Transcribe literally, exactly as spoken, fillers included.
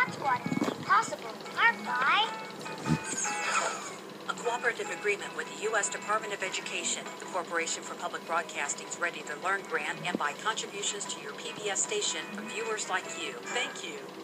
That's quite impossible, aren't I? A cooperative agreement with the U S Department of Education, the Corporation for Public Broadcasting's Ready to Learn grant, and by contributions to your P B S station from viewers like you. Thank you.